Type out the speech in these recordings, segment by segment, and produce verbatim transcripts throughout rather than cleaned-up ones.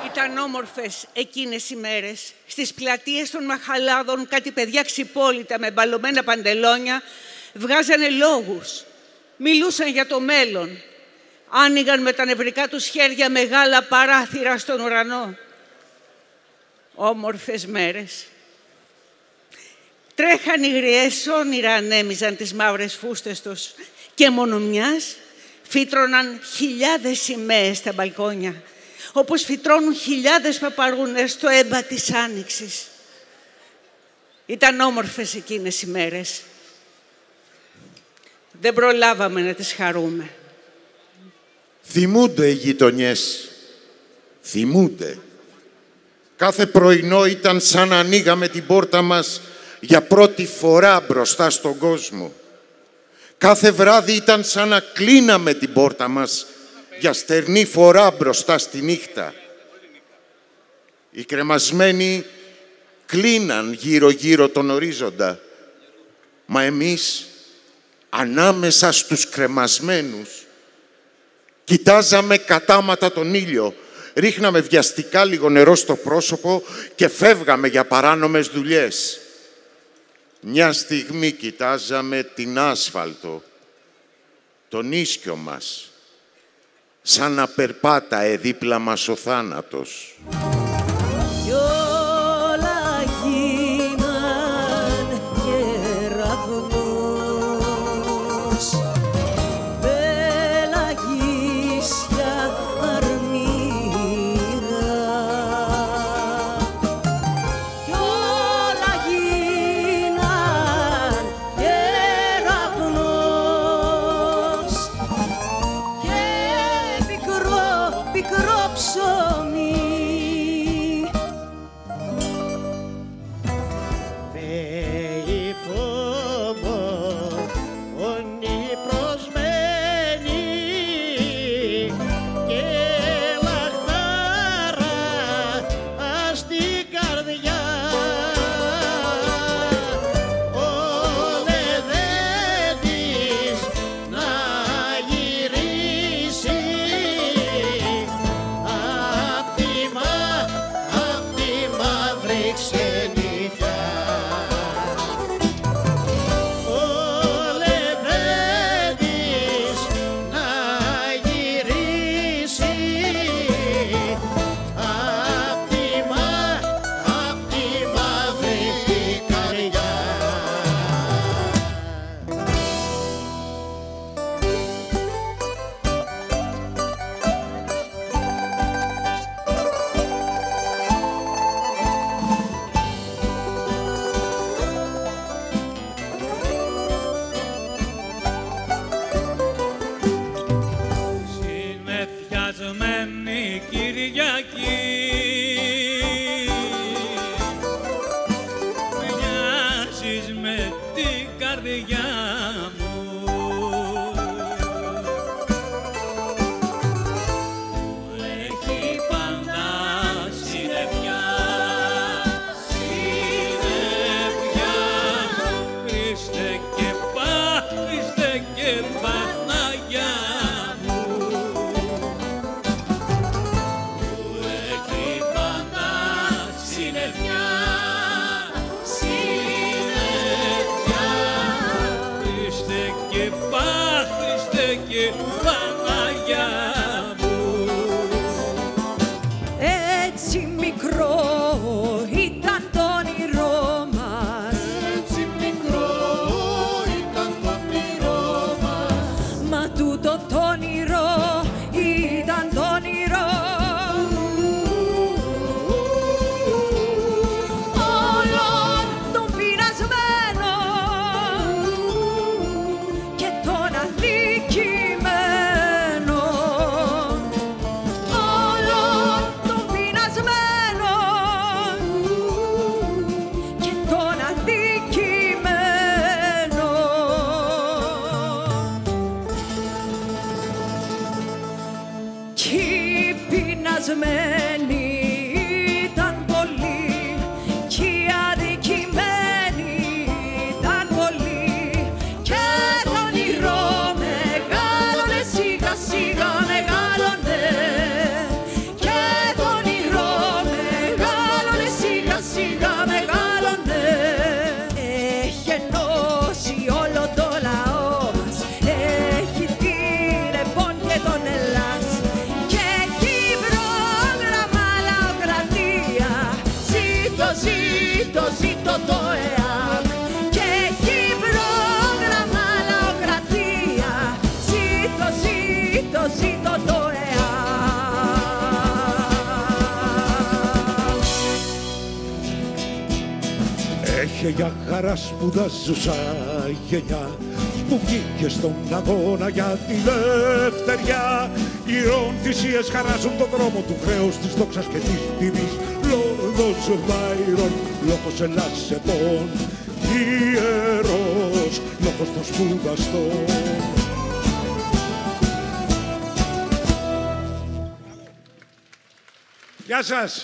Ήταν όμορφες εκείνες οι μέρες. Στις πλατείες των Μαχαλάδων κάτι παιδιά ξυπόλυτα με μπαλωμένα παντελόνια βγάζανε λόγους. Μιλούσαν για το μέλλον. Άνοιγαν με τα νευρικά τους χέρια μεγάλα παράθυρα στον ουρανό. Όμορφες μέρες. Τρέχαν οι γριές όνειρα, ανέμιζαν τις μαύρες φούστες τους και μόνο μιας φύτρωναν χιλιάδες σημαίες στα μπαλκόνια, όπως φυτρώνουν χιλιάδες παπαρούνες στο έμπα της άνοιξης. Ήταν όμορφες εκείνες οι μέρες. Δεν προλάβαμε να τις χαρούμε. Θυμούνται οι γειτονιές. Θυμούνται. Κάθε πρωινό ήταν σαν να ανοίγαμε την πόρτα μας για πρώτη φορά μπροστά στον κόσμο. Κάθε βράδυ ήταν σαν να κλείναμε την πόρτα μας για στερνή φορά μπροστά στη νύχτα. Οι κρεμασμένοι κλείναν γύρω-γύρω τον ορίζοντα, μα εμείς ανάμεσα στους κρεμασμένους κοιτάζαμε κατάματα τον ήλιο, ρίχναμε βιαστικά λίγο νερό στο πρόσωπο και φεύγαμε για παράνομες δουλειές. Μια στιγμή κοιτάζαμε την άσφαλτο, τον ίσκιο μας, σαν να περπάταε δίπλα μας ο θάνατος. Κι όλα γίναν κεραυνός, πελαγίσια αρμύρα. Κι όλα γίναν κεραυνός και πικρό, πικρό ψωμί. Όλο τον πεινασμένο ζήτω το ΕΑΜ και Κύπρο γραμμά λαοκρατία. Ζήτω, ζήτω, ζήτω το ΕΑΜ. Έχει για χαρά σπουδάζουσα γενιά που βγήκε στον αγώνα για τη ελευθεριά. Ηρών θυσίες χαράζουν τον δρόμο του χρέους, της δόξας και της τιμής. Λόρδος Βάιρον, λόγος Ελλάς επών, ιερός λόγος των σπουδαστών. Γεια σας!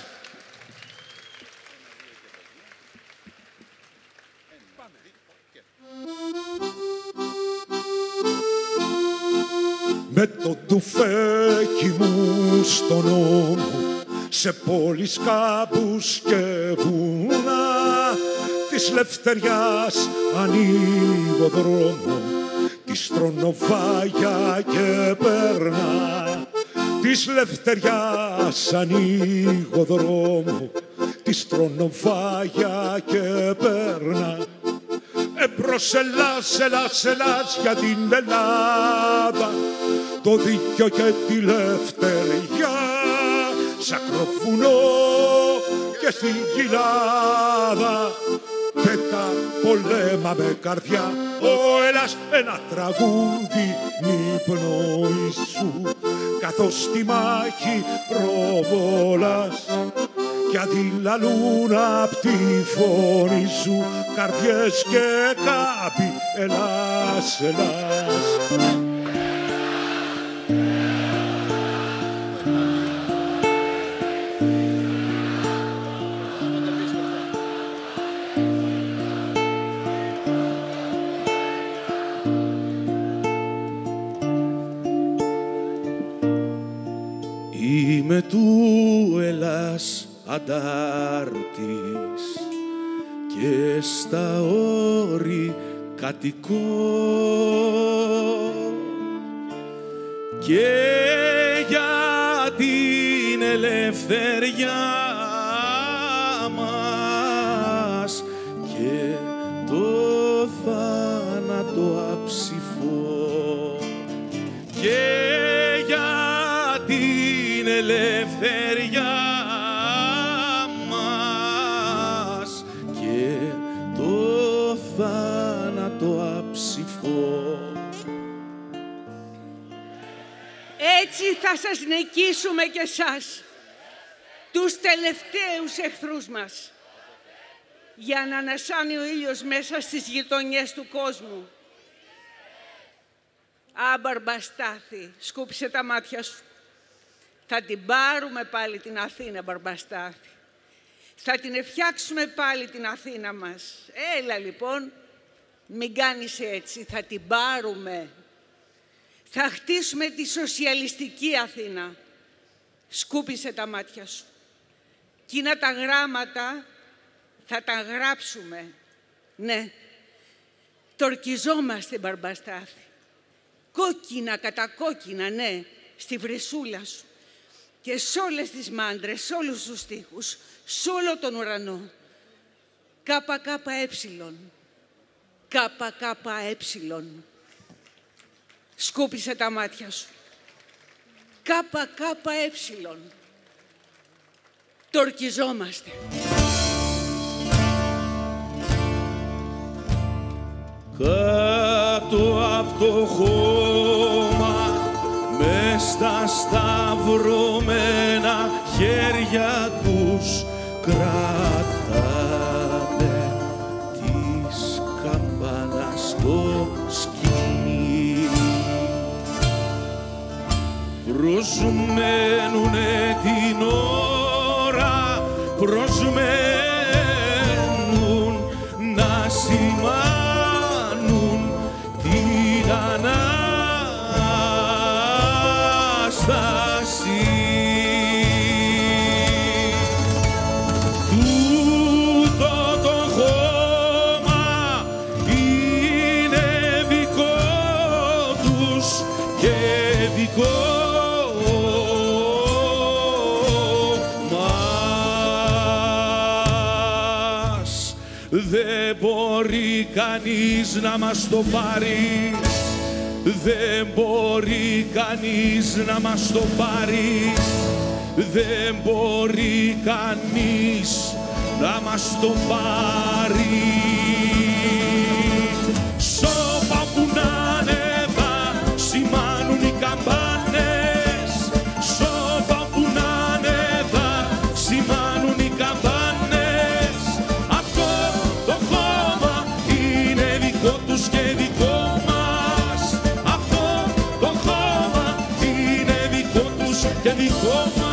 Με το τουφέκι μου στον ώμο, σε πόλεις, κάμπους και βουνά της λευτεριάς ανοίγω δρόμο, της τρονοβάγια και περνά. Της λευτεριάς ανοίγω δρόμο, της τρονοβάγια και περνά. Εμπρός Ελλάς, Ελλάς, Ελλάς για την Ελλάδα, το δίκιο και τη λευτεριά, σ' ακροφουνό και στην κοιλάδα, πέτα πολέμα με καρδιά. Ω Ελλάς, ένα τραγούδι μη πνοήσου, καθώς στη μάχη προβολάς κι αντιλαλούν απ' τη φωνή σου καρδιές και κάμποι. Ελλάς, Ελλάς. Είμαι του Ελλάς αντάρτης και στα όρη κατοικώ και για την ελευθεριά μας και το θάνατο αψηφώ και για την ελευθεριά μας και το θάνατο αψηφώ. Έτσι θα σας νικήσουμε κι εσάς, τους τελευταίους εχθρούς μας, για να ανασάνει ο ήλιος μέσα στις γειτονιές του κόσμου. Α, Μπαρμπαστάθη, σκούπισε τα μάτια σου. Θα την πάρουμε πάλι την Αθήνα, Μπαρμπαστάθη. Θα την φτιάξουμε πάλι την Αθήνα μας. Έλα λοιπόν, μην κάνεις έτσι, θα την πάρουμε. Θα χτίσουμε τη σοσιαλιστική Αθήνα. Σκούπισε τα μάτια σου. Κίνα τα γράμματα θα τα γράψουμε. Ναι, τορκιζόμαστε, Μπαρμπαστάθη. Κόκκινα κατά κόκκινα, ναι, στη βρυσούλα σου. Και σ' όλες τις μάντρες, σ' όλους τους στίχους, σ' όλο τον ουρανό. Κάπα κάπα έψιλον. Κάπα κάπα έψιλον. Σκούπισε τα μάτια σου. Κάπα κάπα έψιλον. Τορκιζόμαστε. Κάτω απ' το χώμα, μες στα σταυρωμένα χέρια τους κρατάνε της καμπάνας το σκηνή. Προσμένουνε την ώρα, προσμένουν να σημάνουν την Ανάσταση. Τούτο το χώμα είναι δικό τους και δικό μας. δεν μπορεί κανείς να μας το πάρει, δεν μπορεί κανείς να μας το πάρει, δεν μπορεί κανείς να μας το πάρει. Σώπα που να ανέβα σημάνουν οι καμπάνες, σώπα που να ανέβα σημάνουν οι καμπάνες. Αυτό το χώμα είναι δικό τους και δικό μας, αυτό το χώμα είναι δικό τους και δικό μας.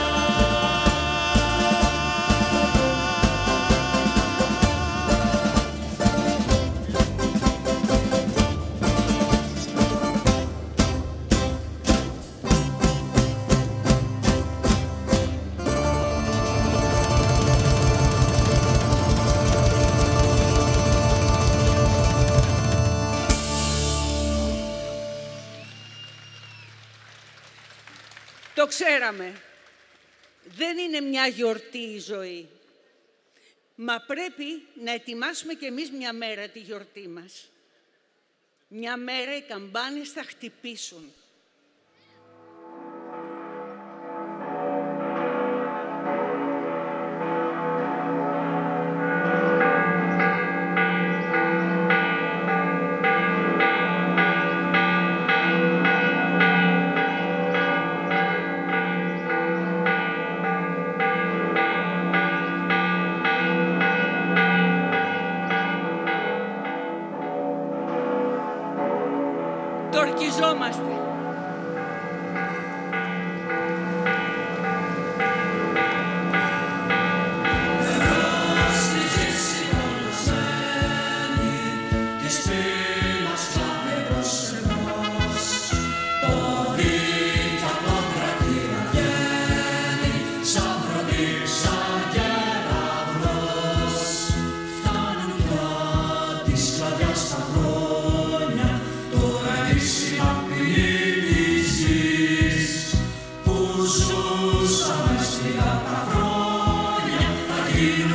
Το ξέραμε. Δεν είναι μια γιορτή η ζωή. Μα πρέπει να ετοιμάσουμε κι εμείς μια μέρα τη γιορτή μας. Μια μέρα οι καμπάνες θα χτυπήσουν. Τορκιζόμαστε. Ζούσαμε σφίγα τα χρόνια, θα γίνουν